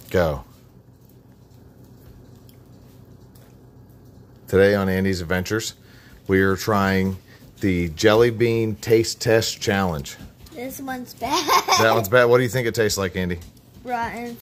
Go. Today on Andy's Adventures, we are trying the Jelly Bean Taste Test Challenge. This one's bad. That one's bad. What do you think it tastes like, Andy? Rotten.